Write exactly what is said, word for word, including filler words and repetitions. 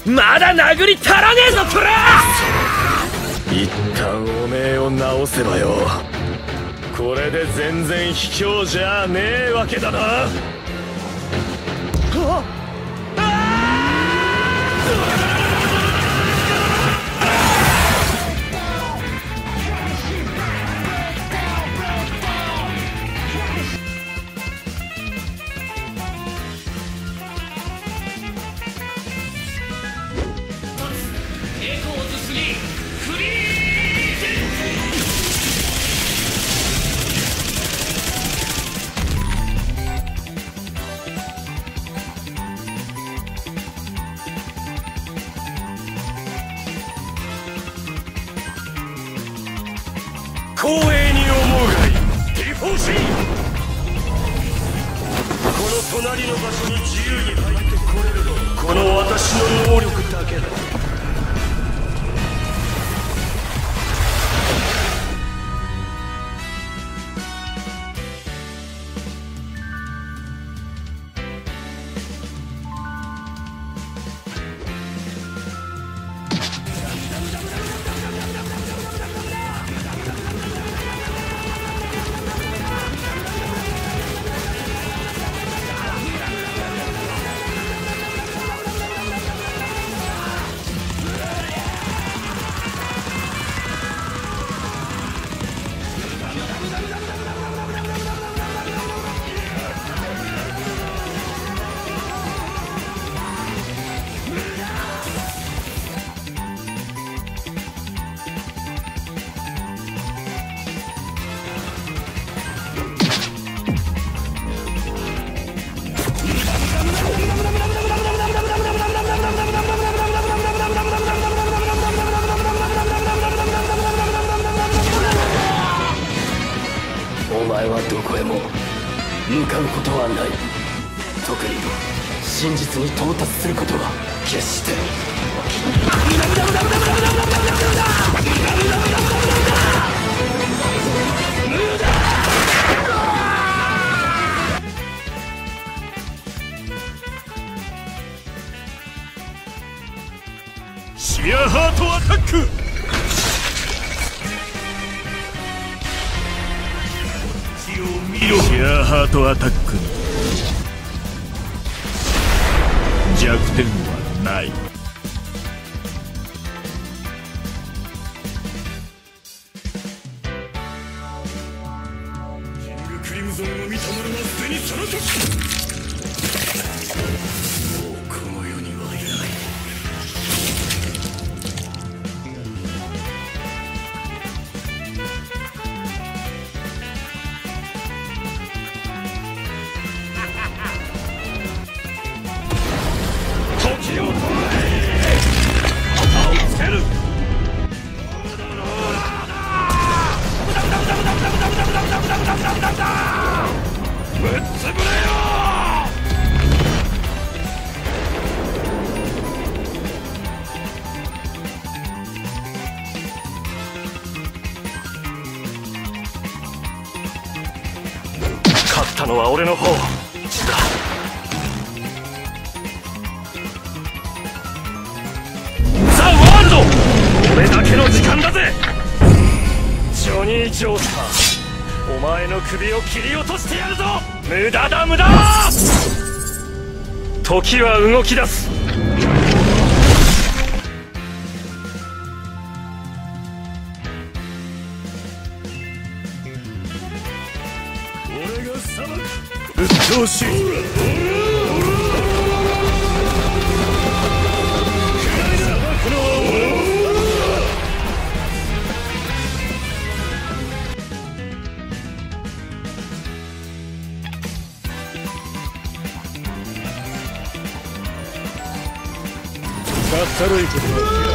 まだ殴り足らねえぞトラ。 一旦おめえを直せばよ、これで全然卑怯じゃねえわけだな。あっ光栄に思うがいい。ディフォーシー、この隣の場所に自由に入ってこれるのはこの私の能力だけだ。お前はどこへも向かうことはない。特に真実に到達することは決してシビアハートアタック。シアーハートアタックに弱点はない。キングクリムゾンを見た者はすでにその時、もうこの世にはいない。時を捉え、旗をつける。ぶっつぶれよ。勝ったのは俺の方だ。俺だけの時間だぜ。ジョニー・ジョースター、お前の首を切り落としてやるぞ。無駄だ無駄。時は動き出す。俺が裁く。うっとうしい。かったるいことだ。